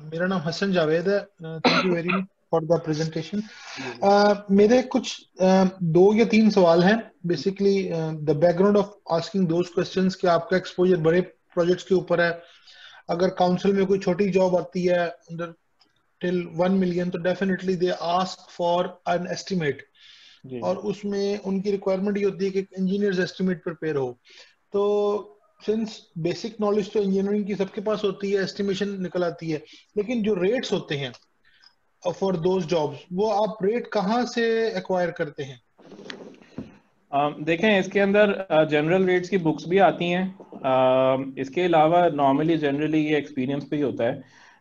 मेरा नाम हसन जावेद है। Thank you very much for the presentation. जी जी मेरे कुछ दो या तीन सवाल हैं। Basically the background of asking those questions कि आपका एक्सपोजर बड़े प्रोजेक्ट्स के ऊपर है। अगर काउंसिल में कोई छोटी जॉब आती है अंडर टिल 1 मिलियन, तो definitely they ask for an estimate, जी और उसमें उनकी रिक्वायरमेंट ये होती है कि इंजीनियर्स एस्टिमेट प्रिपेयर हो। तो सिंस बेसिक नॉलेज तो इंजीनियरिंग की सबके पास होती है, एस्टिमेशन निकल आती है, लेकिन जो रेट्स होते हैं फॉर दोज जॉब्स, वो आप रेट कहाँ से एक्वायर करते हैं? देखें, इसके अंदर जनरल रेट्स की बुक्स भी आती हैं। इसके अलावा नॉर्मली जनरली ये एक्सपीरियंस पे ही होता है।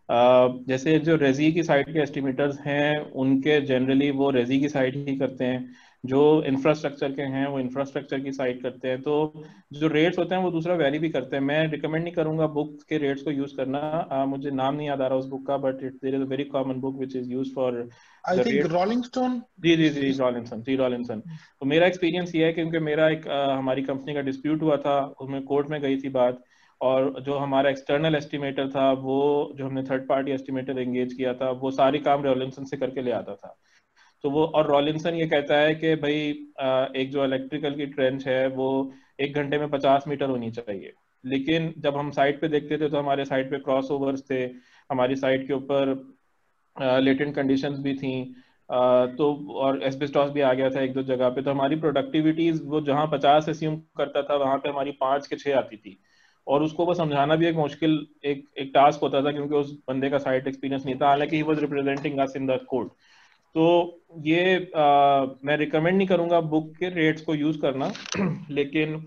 जैसे जो रेजी की साइड के एस्टिमेटर्स हैं, उनके जनरली वो रेजी की साइड ही करते हैं। जो इंफ्रास्ट्रक्चर के हैं वो इंफ्रास्ट्रक्चर की साइड करते हैं। तो जो रेट्स होते हैं वो दूसरा वेरी भी करते हैं। मैं रिकमेंड नहीं करूंगा बुक्स के रेट्स को यूज करना। मुझे नाम नहीं याद आ रहा उस बुक का, but there is a very common book which is use for I the think rate. Rolling Stone. जी रॉलिंसन। तो मेरा एक्सपीरियंस ये है, क्योंकि मेरा एक हमारी कंपनी का डिस्प्यूट हुआ था, उसमें कोर्ट में गई थी बात। और जो हमारा एक्सटर्नल एस्टिमेटर था, वो जो हमने थर्ड पार्टी एस्टिमेटर एंगेज किया था, वो सारी काम रॉलिंसन से करके ले आता था। तो वो, और रॉलिंसन ये कहता है कि भाई एक जो इलेक्ट्रिकल की ट्रेंच है वो 1 घंटे में 50 मीटर होनी चाहिए। लेकिन जब हम साइट पे देखते थे तो हमारे साइट पे क्रॉस ओवर्स थे, हमारी साइट के ऊपर लेटेंट कंडीशंस भी थी। तो और एस्बेस्टॉस भी आ गया था एक दो जगह पे। तो हमारी प्रोडक्टिविटीज, वो जहाँ 50 एस्यूम करता था वहां पे हमारी 5 के 6 आती थी। और उसको वो समझाना भी एक मुश्किल, एक एक टास्क होता था, क्योंकि उस बंदे का साइट एक्सपीरियंस नहीं था, हालांकि he was representing us in the court. तो ये मैं रिकमेंड नहीं करूंगा बुक के रेट्स को यूज करना। लेकिन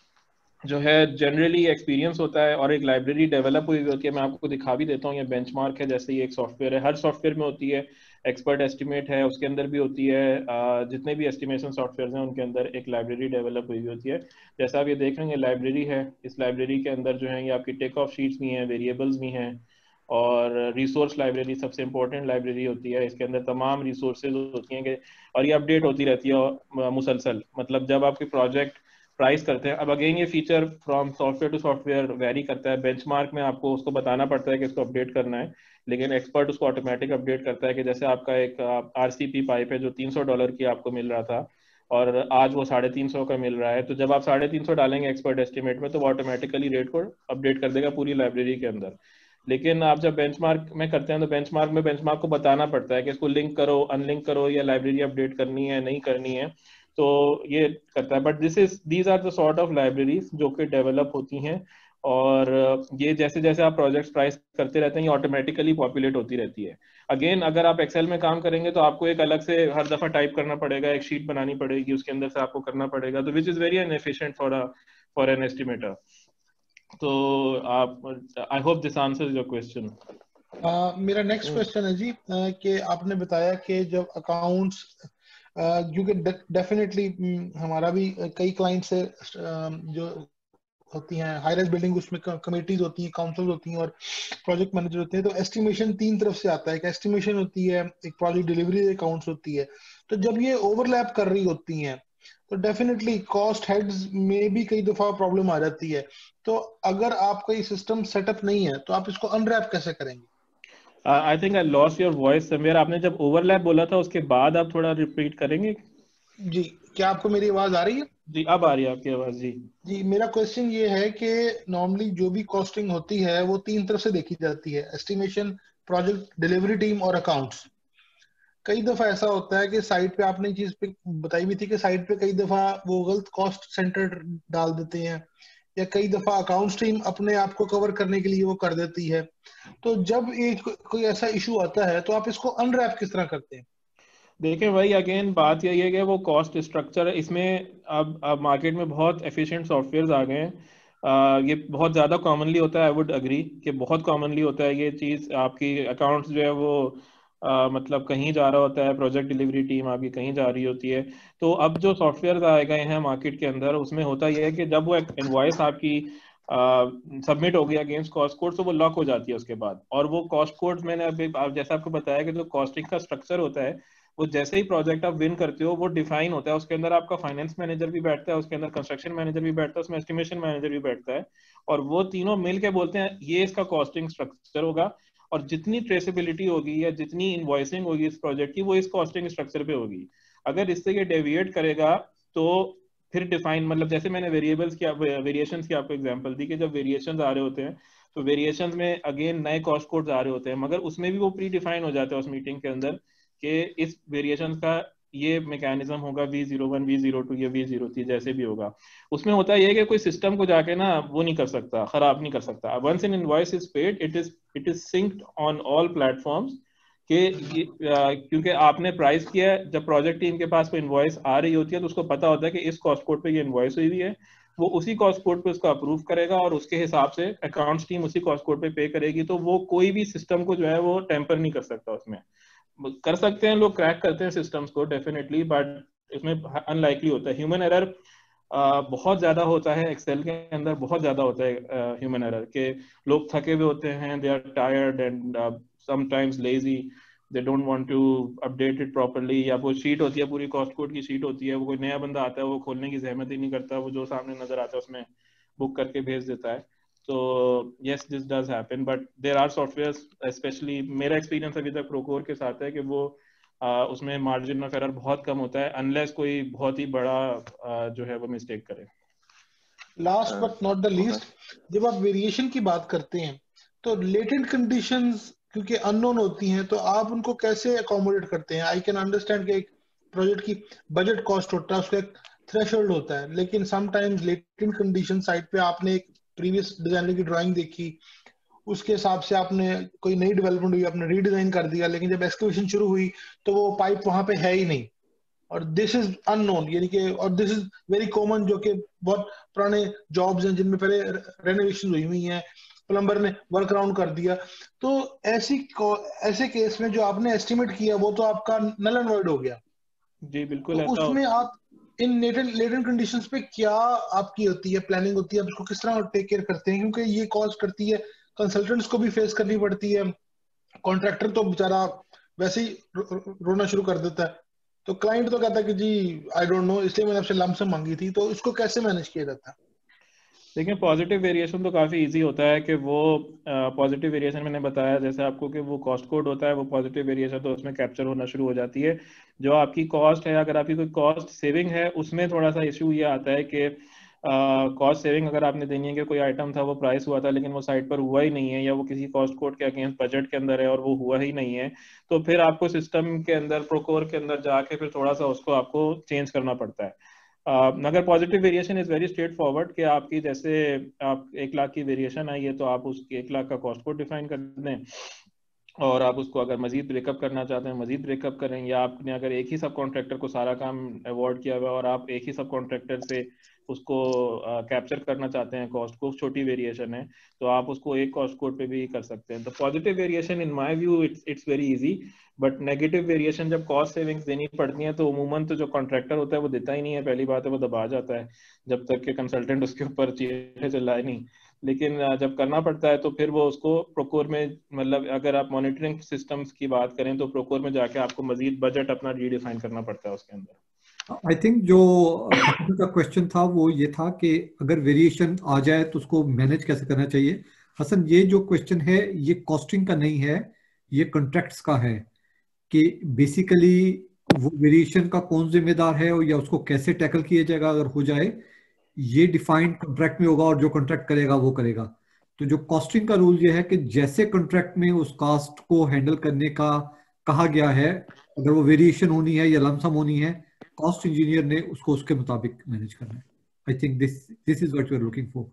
जो है जनरली एक्सपीरियंस होता है, और एक लाइब्रेरी डेवलप हुई होती है। मैं आपको दिखा भी देता हूँ, ये बेंचमार्क है, जैसे ये एक सॉफ्टवेयर है, हर सॉफ्टवेयर में होती है। एक्सपर्ट एस्टिमेट है, उसके अंदर भी होती है। जितने भी एस्टिमेशन सॉफ्टवेयर हैं उनके अंदर एक लाइब्रेरी डेवलप हुई होती है। जैसा आप ये देख रहे हैं, लाइब्रेरी है। इस लाइब्रेरी के अंदर जो है ये आपकी टेक ऑफ शीट्स भी हैं, वेरिएबल्स भी हैं, और रिसोर्स लाइब्रेरी सबसे इंपॉर्टेंट लाइब्रेरी होती है। इसके अंदर तमाम रिसोर्सेज होती हैं और ये अपडेट होती रहती है मुसलसल। मतलब जब आपके प्रोजेक्ट प्राइस करते हैं, अब अगेन ये feature from software to software vary करता है। बेंचमार्क में आपको उसको बताना पड़ता है कि इसको अपडेट करना है, लेकिन एक्सपर्ट उसको ऑटोमेटिक अपडेट करता है। कि जैसे आपका एक आरसीपी पाइप है जो $300 की आपको मिल रहा था, और आज वो 350 का मिल रहा है, तो जब आप 350 डालेंगे एक्सपर्ट एस्टिमेट में, तो वो ऑटोमेटिकली रेट को अपडेट कर देगा पूरी लाइब्रेरी के अंदर। लेकिन आप जब बेंचमार्क में करते हैं तो बेंचमार्क को बताना पड़ता है कि इसको लिंक करो, अनलिंक करो, या लाइब्रेरी अपडेट करनी है नहीं करनी है। तो ये करता है। But these are the sort of libraries जो कि डेवलप होती हैं। और ये जैसे जैसे आप प्रोजेक्ट्स प्राइस करते रहते हैं, ये ऑटोमेटिकली पॉपुलेट होती रहती है। अगेन, अगर आप एक्सेल में काम करेंगे तो आपको एक अलग से हर दफा टाइप करना पड़ेगा, एक शीट बनानी पड़ेगी, उसके अंदर से आपको करना पड़ेगा, तो which is very inefficient for an estimator. तो आप, I hope this answers your question. मेरा नेक्स्ट क्वेश्चन है जी, कि आपने बताया कि जब अकाउंट्स, क्योंकि डेफिनेटली हमारा भी कई क्लाइंट से जो होती हैं हाई राइज बिल्डिंग, उसमें कमेटीज होती हैं, काउंसिल होती हैं, और प्रोजेक्ट मैनेजर होते हैं। तो एस्टिमेशन तीन तरफ से आता है, एक एस्टिमेशन होती है, एक प्रोजेक्ट डिलीवरी अकाउंट्स होती है। तो जब ये ओवरलैप कर रही होती हैं तो डेफिनेटली कॉस्ट हेड्स में भी कई दफा प्रॉब्लम आ जाती है। तो अगर आपका ये सिस्टम सेटअप नहीं है तो आप इसको अनरैप कैसे करेंगे? I think I lost your voice somewhere. आपने जब ओवरलैप बोला था उसके बाद आप थोड़ा रिपीट करेंगे? जी, क्या आपको मेरी आवाज आ रही है? जी, अब आ रही है आपकी आवाज। जी जी, मेरा क्वेश्चन ये है कि नॉर्मली जो भी कॉस्टिंग होती है वो तीन तरफ से देखी जाती है: एस्टिमेशन, प्रोजेक्ट डिलीवरी टीम, और अकाउंट्स। कई दफा ऐसा होता है कि साइट पे, आपने चीज पे बताई भी थी कि साइट पे कई दफा वो गलत कॉस्ट सेंटर डाल देते हैं, या कई दफा अकाउंट्स टीम अपने आप को कवर करने के लिए वो कर देती है। तो जब एक कोई ऐसा इशू आता है तो आप इसको अनरैप किस तरह करते हैं? देखिए, वही अगेन बात यही है कि वो कॉस्ट स्ट्रक्चर है इसमें। अब मार्केट में बहुत एफिशिएंट सॉफ्टवेयर्स आ गए हैं। ये बहुत ज़्यादा कॉमनली होता है, आई वुड अग्री कि बहुत कॉमनली होता है ये चीज़। आपकी अकाउंट्स जो है वो मतलब कहीं जा रहा होता है, प्रोजेक्ट डिलीवरी टीम आपकी कहीं जा रही होती है। तो अब जो सॉफ्टवेयर आए गए हैं मार्केट के अंदर, उसमें होता यह है कि जब वो इनवॉइस आपकी सबमिट हो गई अगेंस्ट कॉस्ट कोड, तो वो लॉक हो जाती है उसके बाद। और वो कॉस्ट कोड, मैंने अभी जैसा आपको बताया कि जो कॉस्टिंग का स्ट्रक्चर होता है, वो जैसे ही प्रोजेक्ट आप विन करते हो वो डिफाइन होता है। उसके अंदर आपका फाइनेंस मैनेजर भी बैठता है, उसके अंदर कंस्ट्रक्शन मैनेजर भी बैठता है, उसमें एस्टिमेशन मैनेजर भी बैठता है। और वो तीनों मिल के बोलते हैं ये इसका कॉस्टिंग स्ट्रक्चर होगा। और जितनी ट्रेसेबिलिटी होगी या जितनी इनवॉइसिंग होगी इस प्रोजेक्ट की वो इस कॉस्टिंग स्ट्रक्चर पे होगी। अगर इससे ये डेविएट करेगा तो फिर डिफाइन, मतलब जैसे मैंने वेरिएबल्स की वेरिएशंस की आपको एग्जांपल दी कि जब वेरिएशंस आ रहे होते हैं तो वेरिएशंस में अगेन नए कॉस्ट कोड्स आ रहे होते हैं, मगर उसमें भी वो प्री डिफाइन हो जाता है उस मीटिंग के अंदर कि इस वेरिएशन का ये मैकेनिज्म होगा V01 V02 या V03 जैसे भी होगा। उसमें होता है कि कोई सिस्टम को जाके ना वो नहीं कर सकता, खराब नहीं कर सकता। Once an invoice is paid it is synced on all platforms कि क्योंकि आपने प्राइस किया है, जब प्रोजेक्ट टीम के पास कोई इनवॉइस आ रही होती है तो उसको पता होता है कि इस कॉस्ट कोड पे ये इनवॉइस हुई है, वो उसी कॉस्ट कोड पे उसको अप्रूव करेगा और उसके हिसाब से अकाउंट्स टीम उसी कॉस्ट कोड पे करेगी। तो वो कोई भी सिस्टम को जो है वो टेम्पर नहीं कर सकता। उसमें कर सकते हैं लोग, क्रैक करते हैं सिस्टम्स को डेफिनेटली, बट इसमें अनलाइकली होता है। ह्यूमन एरर बहुत ज्यादा होता है, एक्सेल के अंदर बहुत ज्यादा होता है ह्यूमन एरर के। लोग थके हुए होते हैं, they are tired and sometimes lazy, they don't want to update it properly, या वो शीट होती है पूरी कॉस्ट कोड की शीट होती है, वो कोई नया बंदा आता है वो खोलने की जहमत ही नहीं करता, वो जो सामने नजर आता है उसमें बुक करके भेज देता है। तो yes, this does happen, but there are softwares, especially मेरा एक्सपीरियंस अभी तक प्रोकोर के साथ है कि वो उसमें मार्जिन ऑफ एरर बहुत कम होता है अनलेस कोई बहुत ही बड़ा जो है वो मिस्टेक करे। Last but not the least, जब आप वेरिएशन की बात करते हैं तो लेटेंट कंडीशंस क्योंकि अननोन होती हैं तो आप उनको कैसे अकोमोडेट करते हैं? आई कैन अंडरस्टैंड कि एक प्रोजेक्ट की बजट कॉस्ट होता है, उसका एक थ्रेशोल्ड होता है, लेकिन समटाइम्स लेटेंट कंडीशन साइड पे आपने एक प्रीवियस डिजाइनर की ड्राइंग देखी, उसके हिसाब से आपने कोई नई डेवलपमेंट हुई, आपने रीडिजाइन कर दिया, लेकिन जब एक्सक्यूशन शुरू हुई तो वो पाइप वहां पे है ही नहीं, और दिस इज अननोन, यानी कि और दिस इज वेरी कॉमन, जो कि बहुत पुराने जॉब्स हैं जिनमें पहले रेनोवेशन हुई हुई हैं, प्लम्बर ने वर्क अराउंड कर दिया। तो ऐसे केस में जो आपने एस्टिमेट किया वो तो आपका नल एंड वॉइड हो गया। जी बिल्कुल तो ऐसा उसमें आप इन लेटेंट कंडीशंस पे क्या आपकी होती है प्लानिंग होती है, आप उसको किस तरह टेक केयर करते हैं? क्योंकि ये कॉस्ट करती है, कंसल्टेंट्स को भी फेस करनी पड़ती है, कॉन्ट्रैक्टर तो बेचारा वैसे ही रोना शुरू कर देता है, तो क्लाइंट तो कहता है कि जी आई डोंट नो, इसलिए मैंने आपसे लमसम मांगी थी। तो इसको कैसे मैनेज किया जाता है? देखिए पॉजिटिव वेरिएशन तो काफ़ी इजी होता है कि वो पॉजिटिव वेरिएशन मैंने बताया जैसे आपको कि वो कॉस्ट कोड होता है, वो पॉजिटिव वेरिएशन तो उसमें कैप्चर होना शुरू हो जाती है। जो आपकी कॉस्ट है, अगर आपकी कोई कॉस्ट सेविंग है उसमें थोड़ा सा इशू ये आता है कि कॉस्ट सेविंग अगर आपने देनी है कि कोई आइटम था वो प्राइस हुआ था लेकिन वो साइट पर हुआ ही नहीं है, या वो किसी कॉस्ट कोड के अगेंस्ट बजट के अंदर है और वो हुआ ही नहीं है, तो फिर आपको सिस्टम के अंदर प्रोकोर के अंदर जाके फिर थोड़ा सा उसको आपको चेंज करना पड़ता है। मगर positive variation is very straightforward कि आपकी जैसे आप 1 लाख की वेरिएशन आई है तो आप उस 1 लाख का कॉस्ट कोड डिफाइन कर दें, और आप उसको अगर मजीद ब्रेकअप करना चाहते हैं मजीद ब्रेकअप करें, या आपने अगर एक ही सब कॉन्ट्रैक्टर को सारा काम अवॉर्ड किया हुआ है और आप एक ही सब कॉन्ट्रैक्टर से उसको कैप्चर करना चाहते हैं कॉस्ट को, छोटी वेरिएशन है तो आप उसको एक कॉस्ट कोड पे भी कर सकते हैं। तो positive variation in my view it's very easy, but negative variation जब कॉस्ट सेविंग्स देनी पड़ती हैं तो उमूमन तो जो कॉन्ट्रैक्टर होता है वो देता ही नहीं है, पहली बात है वो दबा जाता है जब तक कि कंसल्टेंट उसके ऊपर चीजें चलाए नहीं। लेकिन जब करना पड़ता है तो फिर वो उसको प्रोकोर में, मतलब अगर आप मॉनिटरिंग सिस्टम्स की बात करें तो प्रोकोर में जाके आपको मजीद बजट अपना रीडिफाइन करना पड़ता है उसके अंदर। आई थिंक जो हसन का क्वेश्चन था वो ये था कि अगर वेरिएशन आ जाए तो उसको मैनेज कैसे करना चाहिए। हसन, ये जो क्वेश्चन है ये कॉस्टिंग का नहीं है, ये कॉन्ट्रैक्ट्स का है कि बेसिकली वो वेरिएशन का कौन जिम्मेदार है या उसको कैसे टैकल किया जाएगा अगर हो जाए, ये डिफाइंड कॉन्ट्रैक्ट में होगा और जो कॉन्ट्रैक्ट करेगा वो करेगा। तो जो कॉस्टिंग का रूल ये है कि जैसे कॉन्ट्रैक्ट में उस कास्ट को हैंडल करने का कहा गया है, अगर वो वेरिएशन होनी है या लमसम होनी है, कॉस्ट इंजीनियर ने उसको उसके मुताबिक मैनेज करना है। I think this is what you are looking for.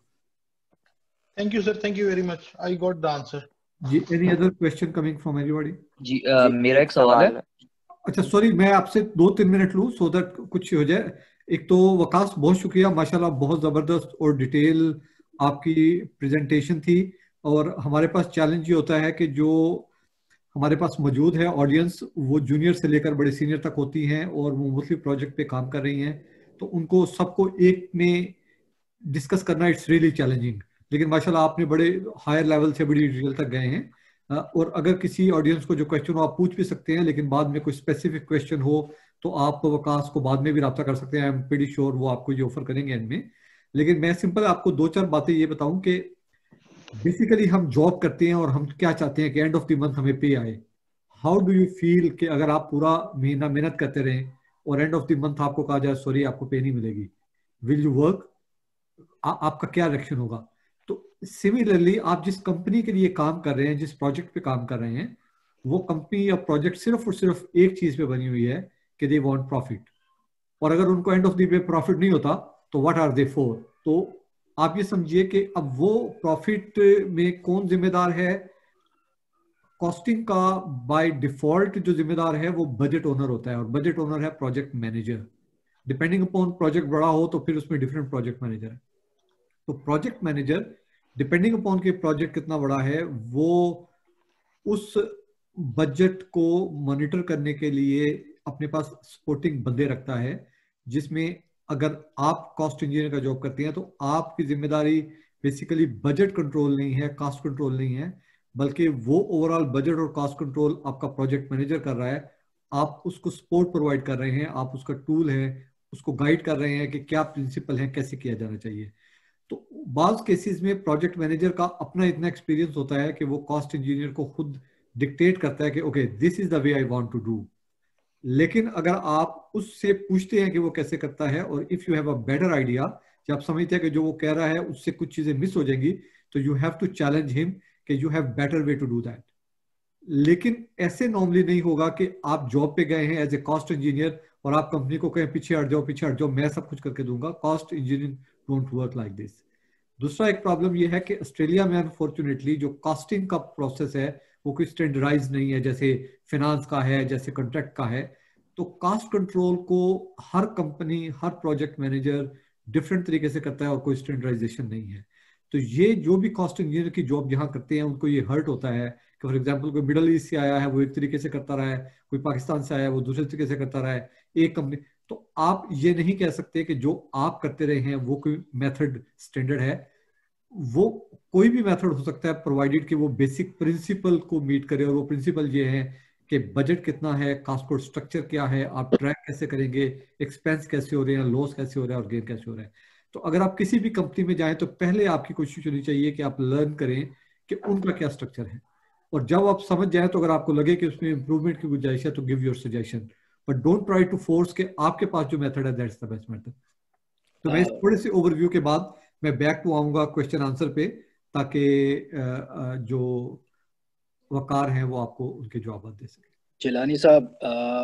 Thank you sir, thank you very much, I got the answer. जी, any other question coming from anybody? जी मेरा एक सवाल है। अच्छा सॉरी, मैं आपसे 2-3 मिनट लूँ सो दैट कुछ हो जाए। एक तो वकास, बहुत शुक्रिया, माशाल्लाह बहुत ज़बरदस्त और डिटेल आपकी प्रेजेंटेशन थी। और हमारे पास चैलेंज ये होता है कि जो हमारे पास मौजूद है ऑडियंस वो जूनियर से लेकर बड़े सीनियर तक होती हैं और वो मुख्तलिफ प्रोजेक्ट पे काम कर रही हैं, तो उनको सबको एक में डिस्कस करना इट्स रियली चैलेंजिंग। लेकिन माशाल्लाह आपने बड़े हायर लेवल से बड़ी डिटेल तक गए हैं। और अगर किसी ऑडियंस को जो क्वेश्चन हो आप पूछ भी सकते हैं, लेकिन बाद में कोई स्पेसिफिक क्वेश्चन हो तो आप वकास को बाद में भी रब्ता कर सकते हैं। आई एम प्रीटी श्योर वो आपको ये ऑफर करेंगे एंड में। लेकिन मैं सिंपल आपको 2-4 बातें ये बताऊं कि बेसिकली हम जॉब करते हैं और हम क्या चाहते हैं कि एंड ऑफ द मंथ हमें पे आए। हाउ डू यू फील कि अगर आप पूरा महीना मेहनत करते रहें और एंड ऑफ द मंथ आपको कहा जाए सॉरी आपको पे नहीं मिलेगी, विल यू वर्क? आपका क्या रिएक्शन होगा? तो सिमिलरली आप जिस कंपनी के लिए काम कर रहे हैं, जिस प्रोजेक्ट पे काम कर रहे हैं, वो कंपनी या प्रोजेक्ट सिर्फ और सिर्फ एक चीज पे बनी हुई है कि दे वांट प्रॉफिट। और अगर उनको end of the day profit नहीं होता तो व्हाट आर दे फॉर? तो आप ये समझिए कि अब वो प्रॉफिट में कौन जिम्मेदार है? कॉस्टिंग का बाय डिफॉल्ट जो जिम्मेदार है वो बजट ओनर होता है, और बजट ओनर है project manager. Depending upon project बड़ा हो तो फिर उसमें डिफरेंट प्रोजेक्ट मैनेजर है। तो प्रोजेक्ट मैनेजर डिपेंडिंग अपॉन के प्रोजेक्ट कितना बड़ा है वो उस बजट को मॉनिटर करने के लिए अपने पास सपोर्टिंग बंदे रखता है, जिसमें अगर आप कॉस्ट इंजीनियर का जॉब करते हैं तो आपकी जिम्मेदारी बेसिकली बजट कंट्रोल नहीं है, कास्ट कंट्रोल नहीं है, बल्कि वो ओवरऑल बजट और कास्ट कंट्रोल आपका प्रोजेक्ट मैनेजर कर रहा है। आप उसको सपोर्ट प्रोवाइड कर रहे हैं, आप उसका टूल है, उसको गाइड कर रहे हैं कि क्या प्रिंसिपल है, कैसे किया जाना चाहिए। तो बाज केसेस में प्रोजेक्ट मैनेजर का अपना इतना एक्सपीरियंस होता है कि वो कॉस्ट इंजीनियर को खुद डिक्टेट करता है कि okay this is the way I want to do. लेकिन अगर आप उससे पूछते हैं कि वो कैसे करता है, और if you have a better idea, जब आप समझते हैं कि जो वो कह रहा है उससे कुछ चीजें मिस हो जाएंगी, तो you have to challenge him कि you have better way to do that. लेकिन ऐसे नॉर्मली नहीं होगा कि आप जॉब पे गए हैं एज ए कॉस्ट इंजीनियर और आप कंपनी को कहें पीछे हट जाओ पीछे हट जाओ, मैं सब कुछ करके दूंगा। Cost engineering don't work like this. दूसरा एक प्रॉब्लम यह है कि ऑस्ट्रेलिया में अनफॉर्चुनेटली जो कॉस्टिंग का प्रोसेस है वो कोई स्टैंडर्डाइज नहीं है, जैसे फिनांस का है, जैसे कॉन्ट्रैक्ट का है। तो कॉस्ट कंट्रोल को हर कंपनी, हर प्रोजेक्ट मैनेजर डिफरेंट तरीके से करता है और कोई स्टैंडर्डाइजेशन नहीं है। तो ये जो भी कॉस्ट इंजीनियर की जॉब यहाँ करते हैं उनको ये हर्ट होता है कि फॉर एग्जाम्पल कोई मिडल ईस्ट से आया है वो एक तरीके से करता रहा है, कोई पाकिस्तान से आया है वो दूसरे तरीके से करता रहा है, एक कंपनी। तो आप ये नहीं कह सकते कि जो आप करते रहे हैं वो कोई मेथड स्टैंडर्ड है। वो कोई भी मेथड हो सकता है प्रोवाइडेड कि वो बेसिक प्रिंसिपल को मीट करे, और वो प्रिंसिपल ये है कि बजट कितना है, कास्ट कोड स्ट्रक्चर क्या है, आप ट्रैक कैसे करेंगे, एक्सपेंस कैसे हो रहे हैं, लॉस कैसे हो रहा है और गेन कैसे हो रहा है। तो अगर आप किसी भी कंपनी में जाएं तो पहले आपकी कोशिश होनी चाहिए कि आप लर्न करें कि उनका क्या स्ट्रक्चर है, और जब आप समझ जाए तो अगर आपको लगे कि उसमें इंप्रूवमेंट की गुंजाइश है तो give your suggestion, but don't try to force के आपके पास जो मेथड है दैट्स द बेस्ट मेथड। तो मैं इस थोड़े से ओवरव्यू के बाद मैं बैक टू आऊंगा क्वेश्चन आंसर पे, ताकि जो वकार हैं वो आपको उनके जवाब दे सके। जिलानी साहब,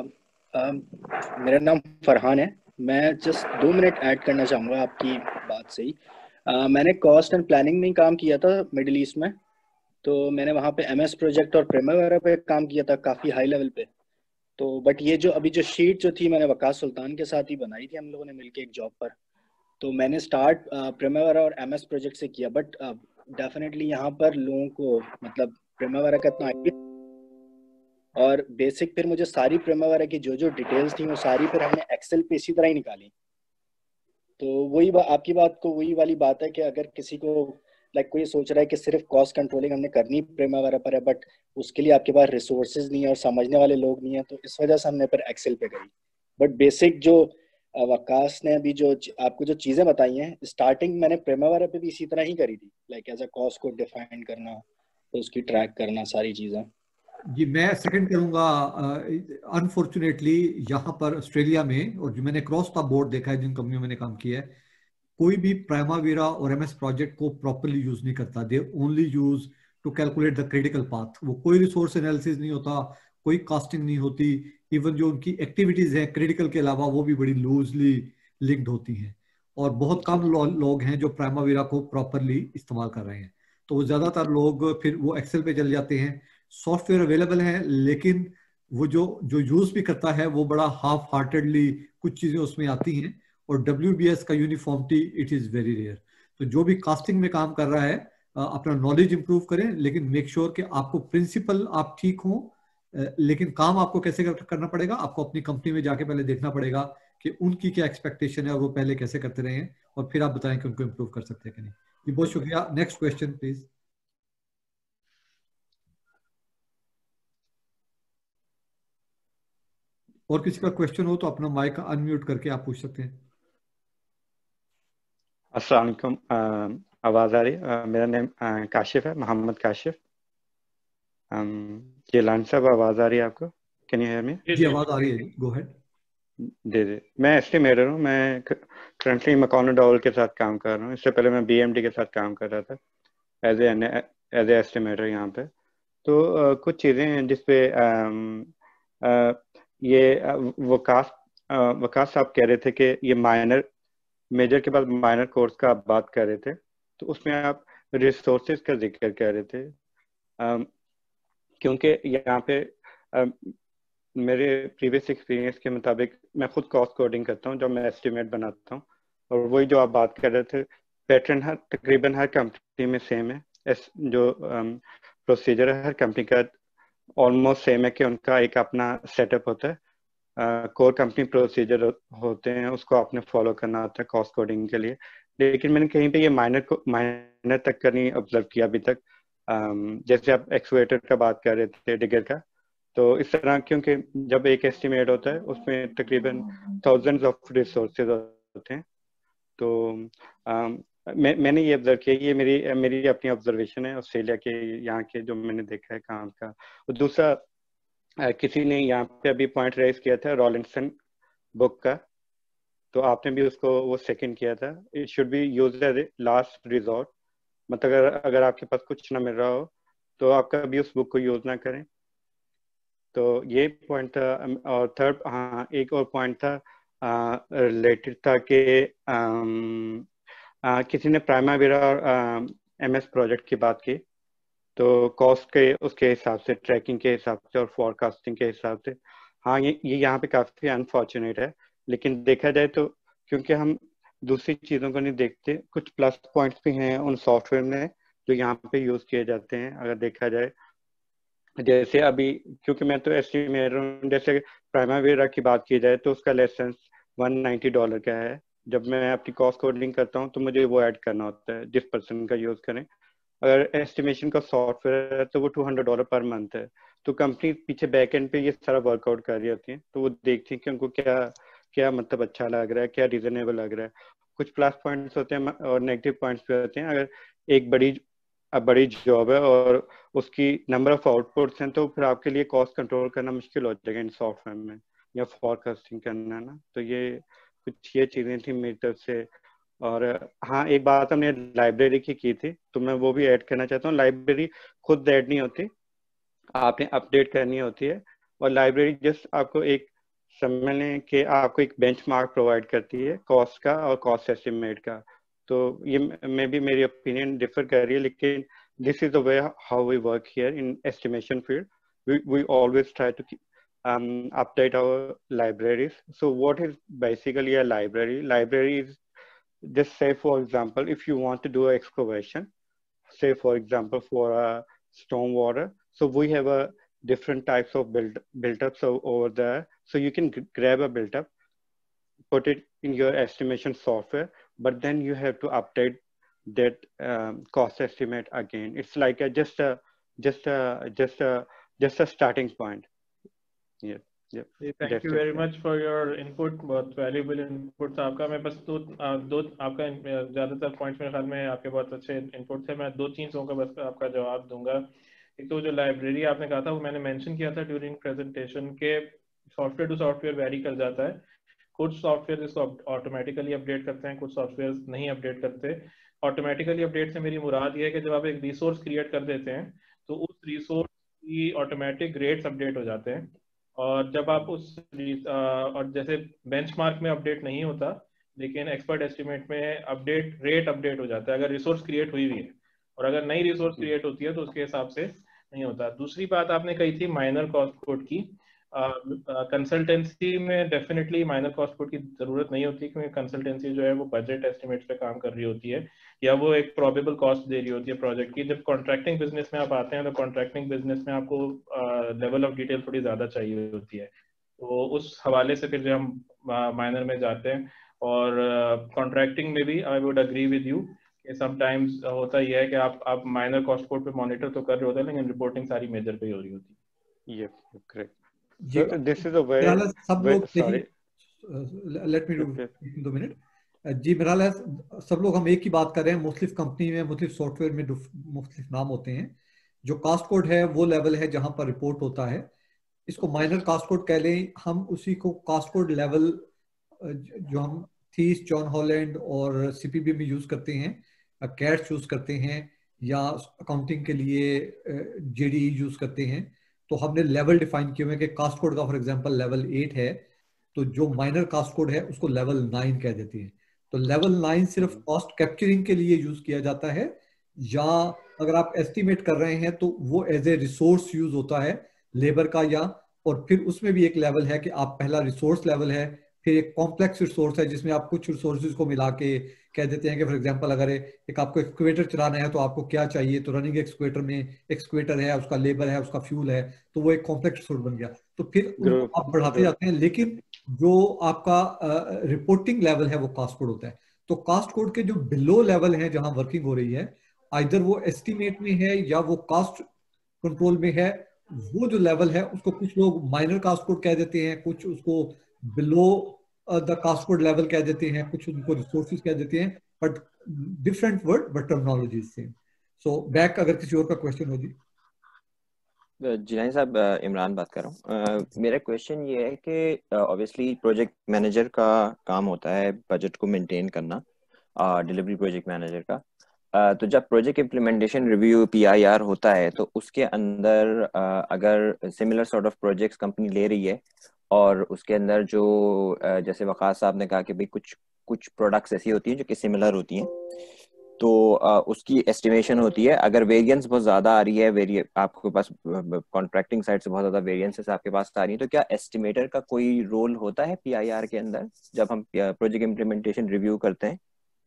मेरा नाम फरहान है। मैं जस्ट 2 मिनट ऐड करना चाहूँगा आपकी बात से ही। मैंने कॉस्ट एंड प्लानिंग में काम किया था मिडिल ईस्ट में, तो मैंने वहाँ पे एमएस प्रोजेक्ट और प्रीमियरा पे काम किया था काफ़ी हाई लेवल पे। तो बट ये जो अभी जो शीट जो थी मैंने वकास सुल्तान के साथ ही बनाई थी, हम लोगों ने मिलके एक जॉब पर। तो मैंने स्टार्ट प्रीमियरा और एमएस प्रोजेक्ट से किया, बट डेफिनेटली यहाँ पर लोगों को मतलब प्रीमियरा का इतना आइडिया, और बेसिक फिर मुझे सारी प्रीमियरा की जो जो डिटेल्स थी वो सारी फिर हमने एक्सेल पे इसी तरह ही निकाली। तो वही आपकी बात को वही वाली बात है कि अगर किसी को कोई सोच रहा है कि सिर्फ कॉस्ट कंट्रोलिंग हमने करनी प्रीमियरा पर है, बट उसके लिए आपके पास रिसोर्सेज नहीं है और समझने वाले लोग नहीं है, तो इस वजह से हमने फिर एक्सेल पे करी। बट बेसिक जो वकास ने अभी जो आपको जो चीज़ें बताई हैं, स्टार्टिंग मैंने प्रीमियरा पे भी इसी तरह ही करी थी, एज अ कॉस्ट को डिफाइन करना, तो उसकी ट्रैक करना, सारी चीज़ें। जी मैं सेकंड करूंगा। अनफॉर्चुनेटली यहाँ पर ऑस्ट्रेलिया में, और जो मैंने क्रॉस द बोर्ड देखा है जिन कंपनियों में मैंने काम किया है, कोई भी प्राइमावीरा और एमएस प्रोजेक्ट को प्रॉपर्ली यूज नहीं करता। They only use to calculate the critical path. वो कोई रिसोर्स एनालिसिस नहीं होता, कोई कास्टिंग नहीं होती। इवन जो उनकी एक्टिविटीज है क्रिटिकल के अलावा वो भी बड़ी लूजली लिंक्ड होती हैं, और बहुत कम लोग हैं जो प्राइमावीरा को प्रॉपरली इस्तेमाल कर रहे हैं। तो वो ज्यादातर लोग फिर वो एक्सेल पे चल जाते हैं। सॉफ्टवेयर अवेलेबल है लेकिन वो जो जो यूज भी करता है वो बड़ा हाफ हार्टेडली कुछ चीजें उसमें आती हैं, और WBS का uniformity it is very rare. तो जो भी कास्टिंग में काम कर रहा है अपना नॉलेज इंप्रूव करें, लेकिन मेक श्योर कि आपको प्रिंसिपल आप ठीक हो। लेकिन काम आपको कैसे करना पड़ेगा, आपको अपनी कंपनी में जाके पहले देखना पड़ेगा कि उनकी क्या एक्सपेक्टेशन है और वो पहले कैसे करते रहे हैं, और फिर आप बताएं कि उनको इंप्रूव कर सकते हैं कि नहीं। जी बहुत शुक्रिया। Next question please. और किसी का क्वेश्चन हो तो अपना माइक अनम्यूट करके आप पूछ सकते हैं। अस्सलाम वालेकुम। आवाज़ आ रही है? मेरा नाम काशिफ है, मोहम्मद काशिफ। ये लान साहब आवाज़ आ रही है आपको? Can you hear me? जी आवाज़ आ रही है, गो अहेड। जी मैं एस्टिमेटर हूँ। मैं करंटली मैकडॉनल्ड के साथ काम कर रहा हूँ। इससे पहले मैं BMD के साथ काम कर रहा था एज ए एस्टिमेटर यहाँ पे। तो कुछ चीज़ें हैं जिसपे ये वकास साहब कह रहे थे कि ये मेजर के बाद माइनर कोर्स का आप बात कर रहे थे, तो उसमें आप रिसोर्सेज का जिक्र कर रहे थे। क्योंकि यहाँ पे मेरे प्रीवियस एक्सपीरियंस के मुताबिक मैं खुद कॉस्ट कोडिंग करता हूँ जब मैं एस्टिमेट बनाता हूँ, और वही जो आप बात कर रहे थे पैटर्न तकरीबन हर कंपनी में सेम है। जो प्रोसीजर है हर कंपनी का ऑलमोस्ट सेम है कि उनका एक अपना सेटअप होता है, कोर कंपनी प्रोसीजर होते हैं, उसको आपने फॉलो करना होता है कॉस्ट कोडिंग के लिए। लेकिन मैंने कहीं पे ये माइनर तक का नहीं ऑब्जर्व किया अभी तक। जैसे आप एक्सवेटर का बात कर रहे थे, डिगर का, तो इस तरह क्योंकि जब एक एस्टिमेट होता है उसमें तकरीबन थाउजेंड्स ऑफ रिसोर्सेज होते हैं। तो मैंने ये ऑब्जर्व किया, ये मेरी अपनी ऑब्जर्वेशन है ऑस्ट्रेलिया के यहाँ के जो मैंने देखा है काम का। और दूसरा किसी ने यहाँ पे अभी पॉइंट रेज किया था रॉलिंसन बुक का, तो आपने भी उसको वो सेकंड किया था, it should be used as a last resort. मतलब अगर आपके पास कुछ ना मिल रहा हो तो आप कभी उस बुक को यूज ना करें। तो ये पॉइंट था। और थर्ड, हाँ एक और पॉइंट था रिलेटेड था कि किसी ने प्राइमावेरा और MS प्रोजेक्ट की बात की, तो कॉस्ट के उसके हिसाब से, ट्रैकिंग के हिसाब से और फॉरकास्टिंग के हिसाब से, हाँ ये यहाँ पे काफ़ी अनफॉर्चुनेट है। लेकिन देखा जाए तो क्योंकि हम दूसरी चीज़ों को नहीं देखते, कुछ प्लस पॉइंट्स भी हैं उन सॉफ्टवेयर में जो यहाँ पे यूज़ किए जाते हैं। अगर देखा जाए जैसे अभी, क्योंकि मैं तो एस्टिमेटर हूँ, जैसे प्राइमावेरा की बात की जाए तो उसका लाइसेंस $190 का है। जब मैं अपनी कॉस्ट कोडिंग करता हूँ तो मुझे वो ऐड करना होता है जिस पर्सन का यूज़ करें। अगर एस्टिमेशन का सॉफ्टवेयर है तो वो $200 पर मंथ है। तो कंपनी पीछे बैक एंड पे ये सारा वर्कआउट कर रही होती है, तो वो देखती है कि उनको क्या क्या मतलब अच्छा लग रहा है, क्या रीजनेबल लग रहा है। कुछ प्लस पॉइंट्स होते हैं और नेगेटिव पॉइंट्स भी होते हैं। अगर एक बड़ी जॉब है और उसकी नंबर ऑफ आउटपुट्स हैं तो फिर आपके लिए कॉस्ट कंट्रोल करना मुश्किल हो जाएगा इन सॉफ्टवेयर में, या फॉरकास्टिंग करना ना। तो ये चीज़ें थी मेरी तरफ से। और हाँ, एक बात हमने लाइब्रेरी की थी तो मैं वो भी ऐड करना चाहता हूँ। लाइब्रेरी खुद ऐड नहीं होती, आपने अपडेट करनी होती है। और लाइब्रेरी जस्ट आपको एक समझ लें कि आपको एक बेंचमार्क प्रोवाइड करती है कॉस्ट का और कॉस्ट एस्टिमेट का। तो ये में भी मेरी ओपिनियन डिफर कर रही है, लेकिन this is the way how we work here in estimation field. We always try to update our libraries. So what is basically a library? Library is, just say for example, if you want to do an excavation, say for example for a stormwater, so we have a different types of build-ups over there. So you can grab a build-up, put it in your estimation software, but then you have to update that cost estimate again. It's like just a starting point. Yeah. Thank you very much for your input, बहुत valuable input था आपका। मैं बस दो आपका ज़्यादातर points मेरे ख्याल में आपके बहुत अच्छे इनपुट थे। मैं 2 चीज़ों का बस आपका जवाब दूंगा। एक तो जो लाइब्रेरी आपने कहा था वो मैंने मेंशन किया था ड्यूरिंग प्रेजेंटेशन के सॉफ्टवेयर टू सॉफ्टवेयर वेरी कर जाता है। कुछ सॉफ्टवेयर इसको ऑटोमेटिकली अपडेट करते हैं, कुछ सॉफ्टवेयर नहीं अपडेट करते। ऑटोमेटिकली अपडेट से मेरी मुराद ये है कि जब आप एक रिसोर्स क्रिएट कर देते हैं तो उस रिसोर्स की ऑटोमेटिक रेट्स अपडेट हो जाते हैं। और जब आप और जैसे बेंचमार्क में अपडेट नहीं होता, लेकिन एक्सपर्ट एस्टिमेट में रेट अपडेट हो जाता है अगर रिसोर्स क्रिएट हुई हुई है, और अगर नई रिसोर्स क्रिएट होती है तो उसके हिसाब से नहीं होता। दूसरी बात आपने कही थी माइनर कॉस्ट कोड की। कंसल्टेंसी में डेफिनेटली माइनर कॉस्ट कोड की जरूरत नहीं होती, क्योंकि कंसल्टेंसी जो है वो बजट एस्टिमेट्स पे काम कर रही होती है, या वो एक प्रोबेबल कॉस्ट दे रही होती है प्रोजेक्ट की। जब कॉन्ट्रैक्टिंग बिजनेस में आप आते हैं तो कॉन्ट्रैक्टिंग बिजनेस में आपको लेवल ऑफ डिटेल थोड़ी ज्यादा चाहिए होती है। तो उस हवाले से फिर जो हम माइनर में जाते हैं, और कॉन्ट्रैक्टिंग में भी I would agree with you कि समटाइम्स होता ही है कि आप माइनर कॉस्ट कोड पे मॉनिटर तो कर रहे होते हैं, लेकिन रिपोर्टिंग सारी मेजर पे ही हो रही होती है। Yep, correct. So this is a way. सब लोग Sorry. let me do 2 minutes. जी मेरा ख्याल है सब लोग हम एक ही बात कर रहे हैं। मुख्तलिफ कंपनी में मुख्तलिफ सॉफ्टवेयर में मुख्तलिफ नाम होते हैं। जो कास्ट कोड है वो लेवल है जहां पर रिपोर्ट होता है, इसको माइनर कास्ट कोड कह लें हम। उसी को कास्ट कोड लेवल जो हम थीस, जॉन हॉलैंड और सीपीबी में यूज करते हैं, कैट्स यूज करते हैं, या अकाउंटिंग के लिए जेडीई यूज करते हैं, तो हमने लेवल डिफाइन किए हुए हैं कि कास्ट कोड का फॉर एग्जांपल लेवल 8 है, तो जो माइनर कास्ट कोड है उसको लेवल 9 कह देते हैं। तो लेवल 9 सिर्फ कॉस्ट कैप्चरिंग के लिए यूज किया जाता है, या अगर आप एस्टिमेट कर रहे हैं तो वो एज ए रिसोर्स यूज होता है लेबर का, या और फिर उसमें भी एक लेवल है कि आप पहला रिसोर्स लेवल है, फिर एक कॉम्प्लेक्स रिसोर्स है जिसमें आप कुछ रिसोर्सेज को मिला के कह देते हैं कि फॉर एग्जांपल अगर एक आपको एक्सक्वेटर चलाना है तो आपको क्या चाहिए, तो रनिंग एक्सक्वेटर में एक्सक्वेटर है, उसका लेबर है, उसका फ्यूल है, तो वो एक कॉम्प्लेक्स रिसोर्स बन गया। तो फिर उनको आप बढ़ाते जाते हैं, लेकिन जो आपका रिपोर्टिंग लेवल है वो कास्ट कोड होता है। तो कास्ट कोड के जो बिलो लेवल है जहां वर्किंग हो रही है, आइदर वो एस्टिमेट में है या वो कास्ट कंट्रोल में है, वो जो लेवल है उसको कुछ लोग माइनर कास्ट कोड कह देते हैं, कुछ उसको below the cost code level कह देते हैं, कुछ उनको रिसोर्सेज कह देते हैं, but different word but terminology same. So back अगर किसी और का क्वेश्चन हो जी। जिनानी साहब, इमरान बात कर रहा हूँ। मेरा क्वेश्चन ये है कि ऑब्वियसली प्रोजेक्ट मैनेजर का काम होता है बजट को मेंटेन करना, डिलीवरी प्रोजेक्ट मैनेजर का। तो जब प्रोजेक्ट इम्प्लीमेंटेशन रिव्यू PIR होता है तो उसके अंदर अगर similar sort of projects company ले रही है और उसके अंदर जो जैसे वकास साहब ने कहा कि भाई कुछ प्रोडक्ट्स ऐसी होती हैं जो कि सिमिलर होती हैं, तो उसकी एस्टिमेशन होती है। अगर वेरिएंस बहुत ज्यादा आ रही है, आपके पास कॉन्ट्रैक्टिंग साइड से बहुत ज्यादा वेरिएंसेस आपके पास आ रही है, तो क्या एस्टिमेटर का कोई रोल होता है PIR के अंदर जब हम प्रोजेक्ट इम्प्लीमेंटेशन रिव्यू करते हैं?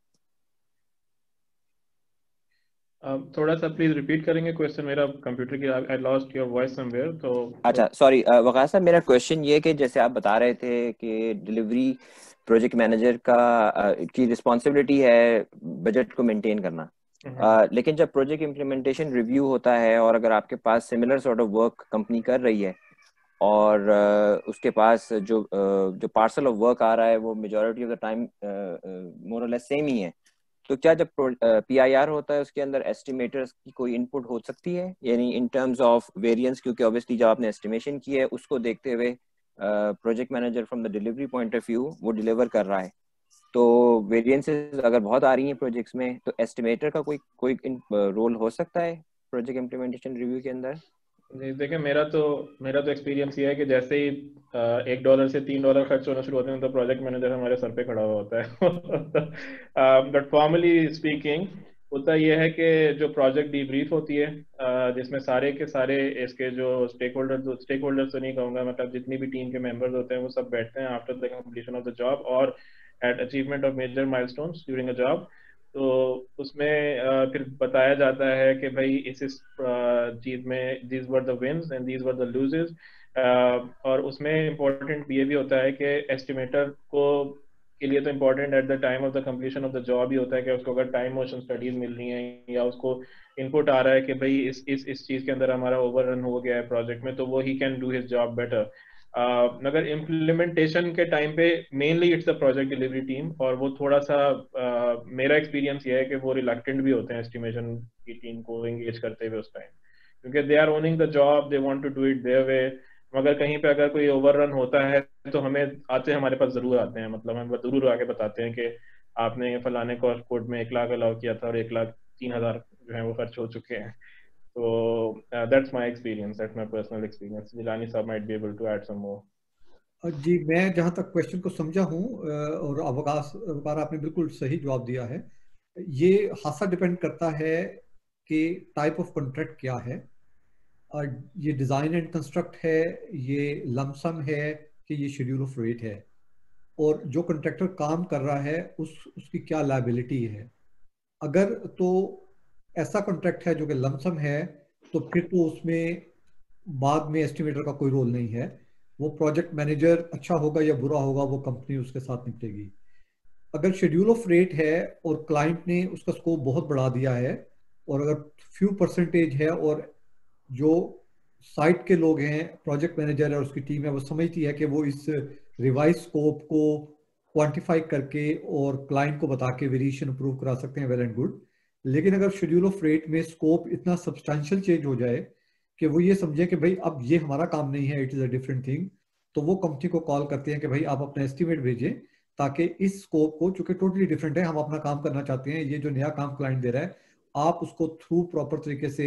थोड़ा सा प्लीज रिपीट करेंगे क्वेश्चन, मेरा कंप्यूटर की I lost your voice somewhere. तो अच्छा सॉरी वकास साहब, मेरा क्वेश्चन ये कि जैसे आप बता रहे थे कि डिलीवरी प्रोजेक्ट मैनेजर की रिस्पॉन्सिबिलिटी है बजट को मेंटेन करना, लेकिन जब प्रोजेक्ट इम्प्लीमेंटेशन रिव्यू होता है और अगर आपके पास similar sort of work company कर रही है और उसके पास जो पार्सल ऑफ वर्क आ रहा है वो majority of the time more और लेस सेम ही है, तो क्या जब PIR होता है उसके अंदर एस्टिमेटर्स की कोई इनपुट हो सकती है, यानी इन टर्म्स ऑफ वेरिएंस? क्योंकि ऑब्वियसली जब आपने एस्टिमेशन की है उसको देखते हुए project manager from the delivery point of view वो डिलीवर कर रहा है, तो वेरिएंसेस अगर बहुत आ रही हैं प्रोजेक्ट्स में तो एस्टिमेटर का कोई रोल हो सकता है प्रोजेक्ट इम्प्लीमेंटेशन रिव्यू के अंदर? देखिए, मेरा तो एक्सपीरियंस ये है कि जैसे ही $1 से $3 खर्च होना शुरू होते हैं तो प्रोजेक्ट मैनेजर हमारे सर पे खड़ा हुआ होता है। बट फॉर्मली स्पीकिंग होता यह है कि जो प्रोजेक्ट डीब्रीफ होती है जिसमें सारे के सारे इसके जो स्टेक होल्डर्स तो नहीं कहूँगा, मतलब जितनी भी टीम के मेंबर्स होते हैं वो सब बैठते हैं after the completion of the job और at achievement of major milestones during a job. तो उसमें फिर बताया जाता है कि भाई इस चीज में these were the wins and these were the losses, और उसमें इम्पोर्टेंट ये भी होता है कि एस्टिमेटर को के लिए तो important at the time of the completion of the job ही होता है कि उसको अगर टाइम मोशन स्टडीज मिल रही हैं या उसको इनपुट आ रहा है कि भाई इस चीज के अंदर हमारा ओवररन हो गया है प्रोजेक्ट में, तो वो ही can do his job better. मगर इम्प्लीमेंटेशन के टाइम पे mainly it's the project delivery team, और वो थोड़ा सा मेरा एक्सपीरियंस ये है कि वो रिलक्टेंट भी होते हैं एस्टिमेशन की टीम को एंगेज करते हुए उस टाइम, क्योंकि they are owning the job, they want to do it their way. मगर कहीं पे अगर कोई ओवररन होता है तो हमारे पास जरूर आते हैं, मतलब हम जरूर आके बताते हैं कि आपने फलाने कॉस्ट कोड में 1 लाख अलाउ किया था और 1,03,000 जो है वो खर्च हो चुके हैं। So that's my experience, that's my personal experience. Jilani sir might be able to add some more. जी मैं जहां तक क्वेश्चन को समझा हूं और अवकाश आपने बिल्कुल सही जवाब दिया है। ये खासा डिपेंड करता है कि टाइप ऑफ कॉन्ट्रैक्ट क्या है, और ये डिजाइन एंड कंस्ट्रक्ट है, ये लमसम है कि ये शेड्यूल ऑफ रेट है, और जो कॉन्ट्रैक्टर काम कर रहा है उसकी क्या लायबिलिटी है। अगर तो ऐसा कॉन्ट्रैक्ट है जो कि लमसम है तो फिर तो उसमें बाद में एस्टिमेटर का कोई रोल नहीं है, वो प्रोजेक्ट मैनेजर अच्छा होगा या बुरा होगा वो कंपनी उसके साथ निपटेगी। अगर शेड्यूल ऑफ रेट है और क्लाइंट ने उसका स्कोप बहुत बढ़ा दिया है और अगर फ्यू परसेंटेज है और जो साइट के लोग हैं, प्रोजेक्ट मैनेजर है और उसकी टीम है, वो समझती है कि वो इस रिवाइज स्कोप को क्वांटिफाई करके और क्लाइंट को बता के वेरिएशन अप्रूव करा सकते हैं, वेल एंड गुड। लेकिन अगर शेड्यूल ऑफ रेट में स्कोप इतना सब्सटेंशियल चेंज हो जाए कि वो ये समझे कि भाई अब ये हमारा काम नहीं है, it is a different thing, तो वो कंपनी को कॉल करते हैं कि भाई आप अपना एस्टिमेट भेजें, ताकि इस स्कोप को, चूंकि टोटली डिफरेंट है, हम अपना काम करना चाहते हैं, ये जो नया काम क्लाइंट दे रहा है आप उसको थ्रू प्रॉपर तरीके से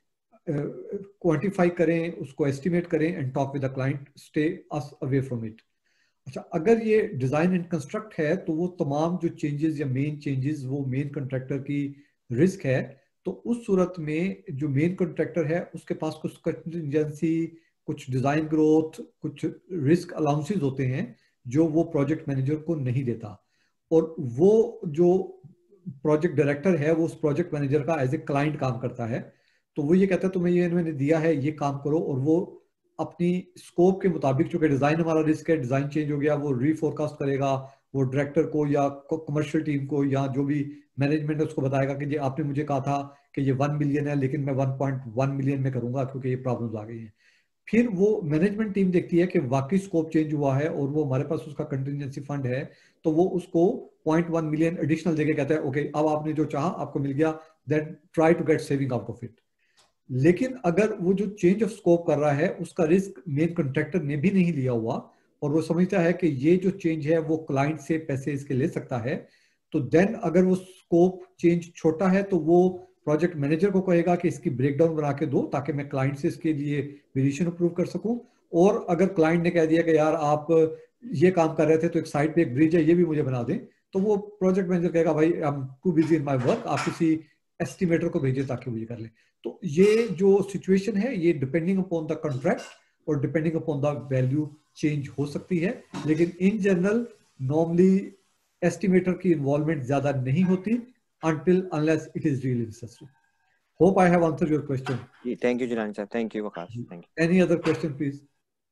क्वांटिफाई करें, उसको एस्टिमेट करें and talk with the client, stay us away from it. अच्छा, अगर ये डिजाइन एंड कंस्ट्रक्ट है तो वो तमाम जो चेंजेस या मेन चेंजेस वो मेन कॉन्ट्रैक्टर की रिस्क है, तो उस सूरत में जो मेन कॉन्ट्रैक्टर है उसके पास कुछ कंटिजेंसी, कुछ डिजाइन ग्रोथ, कुछ रिस्क अलाउंसेस होते हैं जो वो प्रोजेक्ट मैनेजर को नहीं देता, और वो जो प्रोजेक्ट डायरेक्टर है वो उस प्रोजेक्ट मैनेजर का एज ए क्लाइंट काम करता है। तो वो ये कहता है तुम्हें ये मैंने दिया है, ये काम करो, और वो अपनी स्कोप के मुताबिक, चूंकि डिजाइन हमारा रिस्क है, डिजाइन चेंज हो गया, वो रीफोरकास्ट करेगा, वो डायरेक्टर को या कमर्शियल टीम को या जो भी मैनेजमेंट है उसको बताएगा कि ये आपने मुझे कहा था कि ये 1 मिलियन है लेकिन मैं 1.1 मिलियन में करूंगा क्योंकि ये प्रॉब्लम्स आ गई हैं। फिर वो मैनेजमेंट टीम देखती है कि वाकई स्कोप चेंज हुआ है और वो हमारे पास उसका कंटिजेंसी फंड है, तो वो उसको 0.1 मिलियन एडिशनल देके कहता है ओके अब आपने जो चाहा आपको मिल गया, then try to get saving out of it. लेकिन अगर वो जो चेंज ऑफ स्कोप कर रहा है उसका रिस्क मेन कॉन्ट्रैक्टर ने भी नहीं लिया हुआ और वो समझता है कि ये जो चेंज है वो क्लाइंट से पैसे इसके ले सकता है, तो देन अगर वो स्कोप चेंज छोटा है तो वो प्रोजेक्ट मैनेजर को कहेगा कि इसकी ब्रेकडाउन बना के दो ताकि मैं क्लाइंट से इसके लिए वेरिएशन अप्रूव कर सकूं। और अगर क्लाइंट ने कह दिया कि यार आप ये काम कर रहे थे तो एक साइड पे एक ब्रिज है ये भी मुझे बना दें, तो वो प्रोजेक्ट मैनेजर कहेगा भाई I am too busy in my work, आप किसी एस्टिमेटर को भेजिए ताकि वो ये कर ले। तो ये जो सिचुएशन है ये डिपेंडिंग अपॉन द कॉन्ट्रैक्ट और depending upon the value change हो सकती है, लेकिन इन जनरल नॉर्मली एस्टिमेटर की इन्वॉल्वमेंट ज्यादा नहीं होती until unless it is really necessary. Hope I have answered your question. Thank you, Jilani sir. Thank you, Waqas. Thank you. Any other question, please?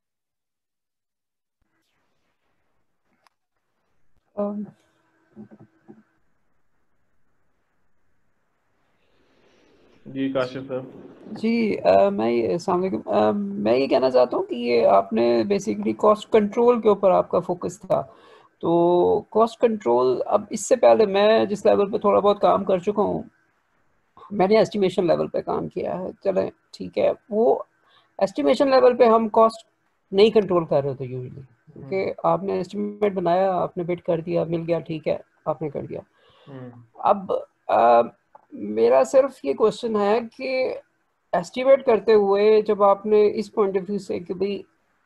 जी Kashif sir. जी अस्सलाम वालेकुम। मैं ये कहना चाहता हूँ कि ये आपने बेसिकली कॉस्ट कंट्रोल के ऊपर आपका फोकस था, तो कॉस्ट कंट्रोल, अब इससे पहले मैं जिस लेवल पे थोड़ा बहुत काम कर चुका हूँ, मैंने एस्टिमेशन लेवल पे काम किया है, चले ठीक है, वो एस्टिमेशन लेवल पे हम कॉस्ट नहीं कंट्रोल कर रहे थे यूजुअली, क्योंकि आपने एस्टिमेट बनाया, आपने बिड कर दिया, मिल गया, ठीक है, आपने कर दिया। अब मेरा सिर्फ ये क्वेश्चन है कि एस्टिमेट करते हुए जब आपने इस पॉइंट ऑफ व्यू से कि भाई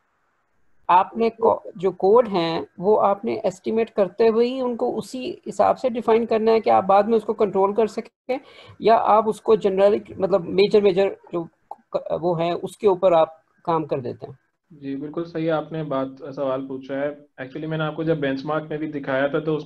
आपने जो कोड हैं वो आपने एस्टिमेट करते हुए ही उनको उसी हिसाब से डिफाइन करना है कि आप बाद में उसको कंट्रोल कर सकें, या आप उसको जनरली मतलब मेजर जो वो है उसके ऊपर आप काम कर देते हैं? जी बिल्कुल सही आपने सवाल पूछा है। एक्चुअली मैंने आपको जब बेंचमार्क में भी दिखाया था तो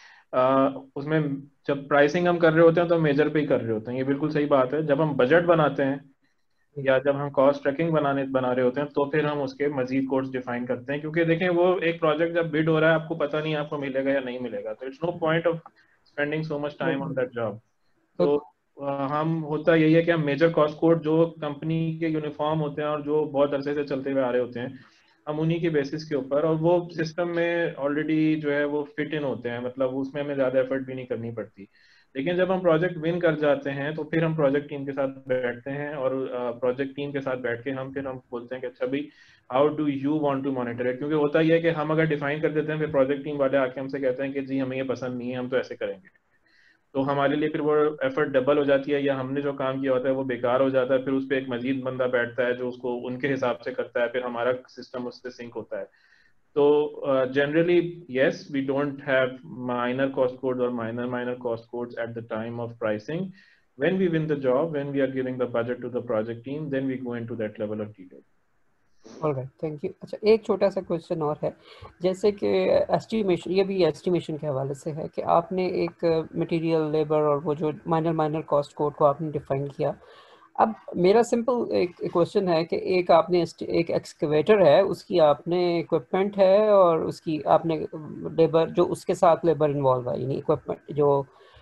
उसमें जब प्राइसिंग हम कर रहे होते हैं तो मेजर पे ही कर रहे होते हैं, ये बिल्कुल सही बात है। जब हम बजट बनाते हैं या जब हम कॉस्ट ट्रैकिंग बना रहे होते हैं तो फिर हम उसके मजीद कोड्स डिफाइन करते हैं, क्योंकि देखें वो एक प्रोजेक्ट जब बिड हो रहा है आपको पता नहीं आपको मिलेगा या नहीं मिलेगा, तो it's no point of spending so much time on that job. तो हम होता यही है कि हम मेजर कॉस्ट कोड जो कंपनी के यूनिफॉर्म होते हैं और जो बहुत अरसे से चलते हुए आ रहे होते हैं, हम उन्हीं के बेसिस के ऊपर, और वो सिस्टम में ऑलरेडी जो है वो फिट इन होते हैं, मतलब उसमें हमें ज़्यादा एफर्ट भी नहीं करनी पड़ती। लेकिन जब हम प्रोजेक्ट विन कर जाते हैं तो फिर हम प्रोजेक्ट टीम के साथ बैठते हैं और प्रोजेक्ट टीम के साथ बैठ के हम बोलते हैं कि अच्छा भाई how do you want to monitor it, क्योंकि होता यह है कि हम अगर डिफाइन कर देते हैं फिर प्रोजेक्ट टीम वाले आके हमसे कहते हैं कि जी हमें ये पसंद नहीं है, हम तो ऐसे करेंगे, तो हमारे लिए फिर वो एफर्ट डबल हो जाती है, या हमने जो काम किया होता है वो बेकार हो जाता है, फिर उस पर एक मजीद बंदा बैठता है जो उसको उनके हिसाब से करता है, फिर हमारा सिस्टम उससे सिंक होता है। तो generally yes, we don't have minor cost codes or minor cost codes at the time of pricing. When we win the job, when we are giving the budget to the project team, then we go into that level of detail. Alright, thank you. अच्छा, एक छोटा सा question और है, जैसे कि estimation, ये भी एस्टिमेशन के हवाले से है कि आपने एक मटेरियल, लेबर और वो जो माइनर कॉस्ट कोड को आपने डिफाइन किया। अब मेरा सिंपल एक क्वेश्चन है कि एक आपने एक एक्सकवेटर है, उसकी आपने इक्विपमेंट है और उसकी आपने लेबर जो उसके साथ लेबर इन्वॉल्व है, यानी इक्विपमेंट जो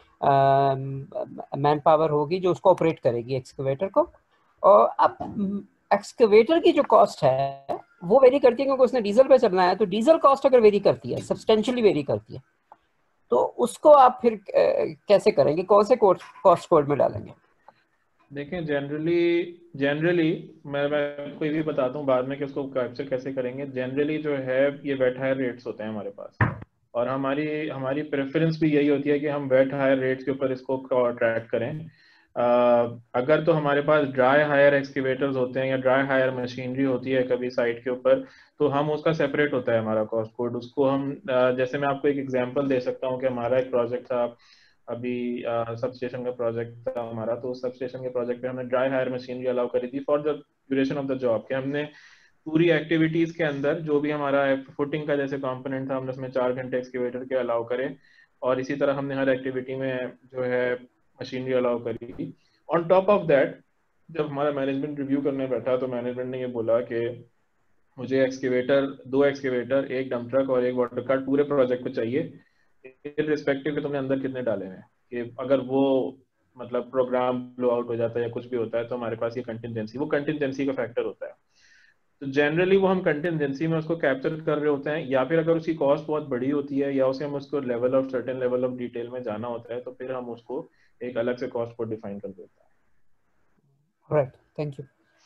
मैन पावर होगी जो उसको ऑपरेट करेगी एक्सकवेटर को। और अब एक्सकवेटर की जो कॉस्ट है वो वेरी करती है क्योंकि उसने डीजल पे चलना है, तो डीजल कॉस्ट अगर वेरी करती है, सब्सटेंशियली वेरी करती है, तो उसको आप फिर कैसे करेंगे, कौन से कॉस्ट कोड में डालेंगे? देखें जनरली मैं कोई भी बताता हूँ बाद में कि उसको कैप्चर कैसे करेंगे। जनरली जो है ये वेट हायर रेट्स होते हैं हमारे पास, और हमारी प्रेफरेंस भी यही होती है कि हम वेट हायर रेट्स के ऊपर इसको ट्रैक करें। अगर तो हमारे पास ड्राई हायर एक्सकेवेटर्स होते हैं या ड्राई हायर मशीनरी होती है कभी साइट के ऊपर, तो हम उसका सेपरेट होता है हमारा कॉस्ट कोड। उसको हम जैसे मैं आपको एक एग्जांपल दे सकता हूँ कि हमारा एक प्रोजेक्ट था अभी, सब स्टेशन का प्रोजेक्ट था हमारा। तो उस सब स्टेशन के प्रोजेक्ट पे हमने ड्राई हायर मशीनरी अलाउ करी थी for the duration of the job, कि हमने पूरी एक्टिविटीज के अंदर जो भी हमारा फुटिंग का जैसे कंपोनेंट था हमने उसमें 4 घंटे एक्सकेवेटर के अलाउ करे, और इसी तरह हमने हर एक्टिविटी में जो है मशीनरी अलाउ करी। ऑन टॉप ऑफ दैट जब हमारा मैनेजमेंट रिव्यू करने बैठा तो मैनेजमेंट ने ये बोला कि मुझे दो एक्सकेवेटर, एक डंप ट्रक और एक वाटर कार्ट पूरे प्रोजेक्ट को चाहिए, इररिस्पेक्टिव कि तुमने अंदर कितने डाले हैं, कि अगर वो मतलब प्रोग्राम ब्लो आउट हो जाता है या कुछ भी होता है तो हमारे पास ये कंटिजेंसी का फैक्टर होता है। तो जनरली वो हम कंटिजेंसी में उसको कैप्चर कर रहे होते हैं, या फिर अगर उसकी कॉस्ट बहुत बड़ी होती है या उसे हम उसको सर्टेन लेवल ऑफ डिटेल में जाना होता है तो फिर हम उसको एक अलग से कॉस्ट को डिफाइन कर देते हैं। Right, thank you.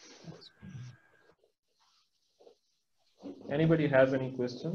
Anybody has any question?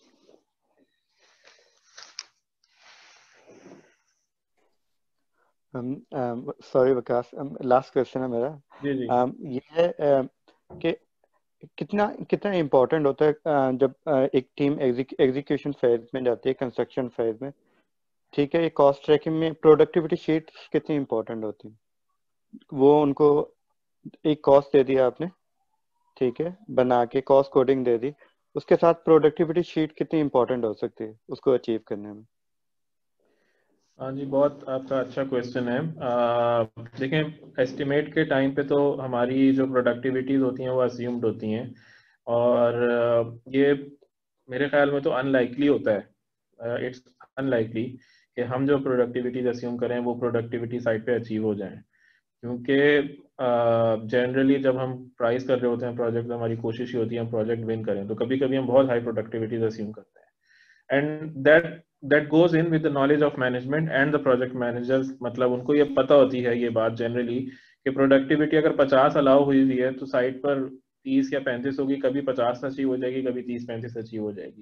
Sorry Vikas, last question है मेरा। जी। ये है कि कितना इम्पोर्टेंट होता है जब एक टीम एग्जीक्यूशन फेज में जाती है, कंस्ट्रक्शन फेज में, ठीक है, ये कॉस्ट ट्रैकिंग में प्रोडक्टिविटी शीट कितनी इम्पोर्टेंट होती है? वो उनको एक कॉस्ट दे दिया आपने, ठीक है, बना के कॉस्ट कोडिंग दे दी, उसके साथ प्रोडक्टिविटी शीट कितनी इम्पोर्टेंट हो सकती है उसको अचीव करने में? हाँ जी, बहुत आपका अच्छा क्वेश्चन है। देखें, एस्टिमेट के टाइम पे तो हमारी जो प्रोडक्टिविटीज होती हैं वो अज्यूम्ड होती हैं, और ये मेरे ख्याल में तो अनलाइकली होता है। इट्स अनलाइकली कि हम जो प्रोडक्टिविटीज अज्यूम करें वो प्रोडक्टिविटी साइड पे अचीव हो जाएं, क्योंकि जनरली जब हम प्राइस कर रहे होते हैं प्रोजेक्ट, हमारी कोशिश ही होती है हम प्रोजेक्ट विन करें, तो कभी कभी हम बहुत हाई प्रोडक्टिविटीज अज्यूम करते हैं, and that goes in with the knowledge of management and the project managers. मतलब उनको ये पता होती है ये बात जनरली कि प्रोडक्टिविटी अगर 50 अलाउ हुई हुई है तो साइट पर 30 या 35 होगी, कभी 50 अचीव हो जाएगी, कभी 30-35 अचीव हो जाएगी।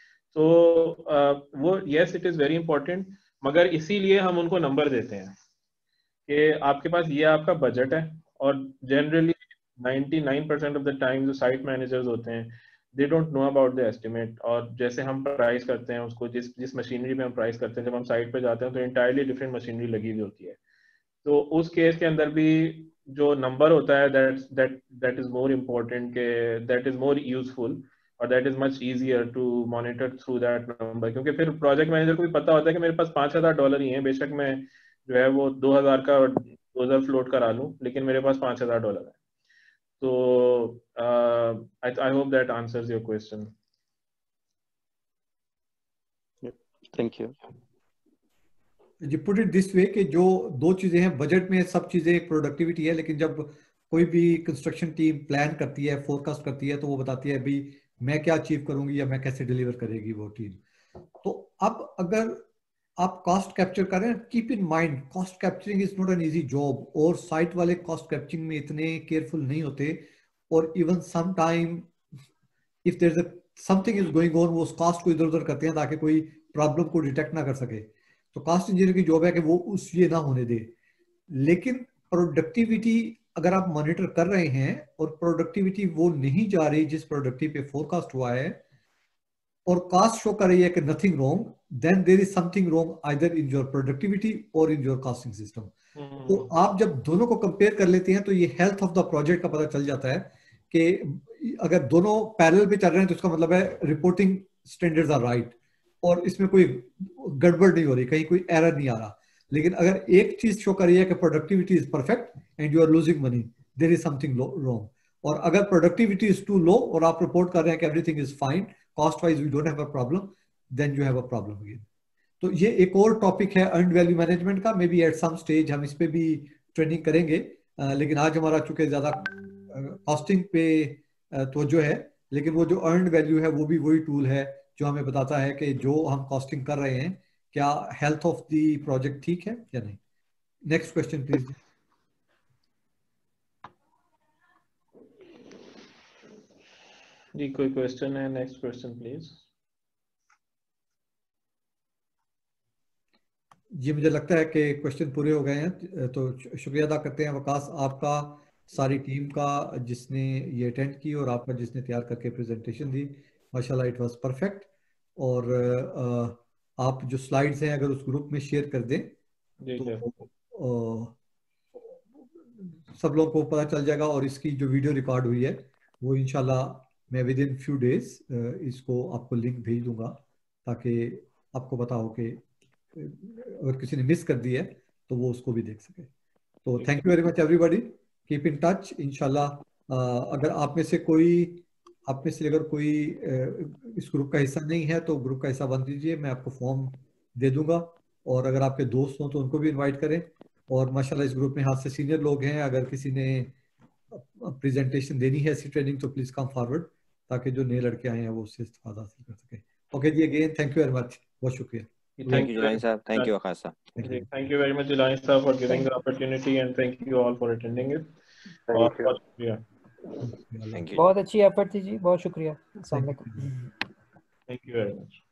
तो वो yes, it is very important, मगर इसीलिए हम उनको नंबर देते हैं कि आपके पास ये आपका बजट है। और जनरली 99% ऑफ द टाइम जो साइट मैनेजर्स होते हैं they don't know about the estimate, और जैसे हम प्राइस करते हैं उसको, जिस मशीनरी पे हम प्राइस करते हैं, जब हम साइट पे जाते हैं तो इंटायरली डिफरेंट मशीनरी लगी हुई होती है। तो उस केस के अंदर भी जो नंबर होता है दैट इज मोर इम्पोर्टेंट, के दैट इज मोर यूजफुल, और that is much easier to monitor through that number, क्योंकि फिर प्रोजेक्ट मैनेजर को भी पता होता है कि मेरे पास $5,000 ही है, बेशक मैं जो है वो 2,000 का डोजर फ्लोट करा लूं, लेकिन मेरे पास $5,000 है। So I hope that answers your question. Thank you. You put it this way कि जो दो चीजें हैं, बजट में सब चीजें प्रोडक्टिविटी है, लेकिन जब कोई भी कंस्ट्रक्शन टीम प्लान करती है, फोरकास्ट करती है, तो वो बताती है भाई मैं क्या अचीव करूंगी या मैं कैसे डिलीवर करेगी वो टीम। तो अब अगर आप कॉस्ट कैप्चर कर रहे हैं, keep in mind cost capturing is not an easy job, और साइट वाले कॉस्ट कैप्चरिंग में इतने केयरफुल नहीं होते, और even some time if there is something is going on, वो उस कॉस्ट को इधर उधर करते हैं ताकि कोई प्रॉब्लम को डिटेक्ट ना कर सके। तो कॉस्ट इंजीनियर की जॉब है कि वो उस ये ना होने दे। लेकिन प्रोडक्टिविटी अगर आप मॉनिटर कर रहे हैं और प्रोडक्टिविटी वो नहीं जा रही जिस प्रोडक्टिविटी पे फोरकास्ट हुआ है, और कास्ट शो कर रही है कि nothing wrong, then there is something wrong either in your productivity और इन योर कॉस्टिंग सिस्टम। तो आप जब दोनों को कंपेयर कर लेते हैं तो ये हेल्थ ऑफ द प्रोजेक्ट का पता चल जाता है कि अगर दोनों पैरेलल पे चल रहे हैं तो इसका मतलब है रिपोर्टिंग स्टैंडर्ड्स आर राइट और इसमें कोई गड़बड़ नहीं हो रही, कहीं कोई एरर नहीं आ रहा। लेकिन अगर एक चीज शो कर रही है कि productivity is perfect and you are losing money, there is something wrong. और अगर प्रोडक्टिविटी इज टू लो और आप रिपोर्ट कर रहे हैं कि everything is fine, cost wise we don't have a problem, then you have a problem again. तो ये एक और टॉपिक है अर्न्ड वैल्यू मैनेजमेंट का, maybe at some stage हम इस पे भी ट्रेनिंग करेंगे, लेकिन आज हमारा चूंकि ज्यादा कॉस्टिंग पे तो जो है, लेकिन वो जो अर्नड वैल्यू है वो भी वही टूल है जो हमें बताता है कि जो हम कॉस्टिंग कर रहे हैं क्या हेल्थ ऑफ द प्रोजेक्ट ठीक है या नहीं। Next question please. जी कोई क्वेश्चन है? Next question please. जी मुझे लगता है कि क्वेश्चन पूरे हो गए हैं, तो शुक्रिया अदा करते हैं वकास आपका, सारी टीम का जिसने ये अटेंड की और आपका जिसने तैयार करके प्रेजेंटेशन दी। माशाल्लाह इट वाज परफेक्ट। और आप जो स्लाइड्स हैं अगर उस ग्रुप में शेयर कर दें तो सब लोगों को पता चल जाएगा। और इसकी जो वीडियो रिकॉर्ड हुई है वो इंशाल्लाह मैं विद इन फ्यू डेज इसको आपको लिंक भेज दूंगा ताकि आपको पता हो कि अगर किसी ने मिस कर दी है तो वो उसको भी देख सके। तो thank you very much everybody, keep in touch. इंशाल्लाह अगर आप में से अगर कोई इस ग्रुप का हिस्सा नहीं है तो ग्रुप का हिस्सा बन दीजिए, मैं आपको फॉर्म दे दूंगा। और अगर आपके दोस्त हो तो उनको भी इनवाइट करें। और माशाल्लाह इस ग्रुप में हाथ से सीनियर लोग हैं, अगर किसी ने प्रेजेंटेशन देनी है ऐसी ट्रेनिंग तो प्लीज कम फॉरवर्ड ताकि जो नए लड़के आए हैं वो उससे इस्तेफादा हासिल कर सके। ओके जी, again thank you very much, बहुत शुक्रिया। Thank you Jilain sir, thank you Waqas sir. Thank you very much Jilain sir for giving the opportunity and thank you all for attending it. Thank you. Thank you. बहुत अच्छी effort थी जी, बहुत शुक्रिया। अस्सलाम वालेकुम। Thank you very much.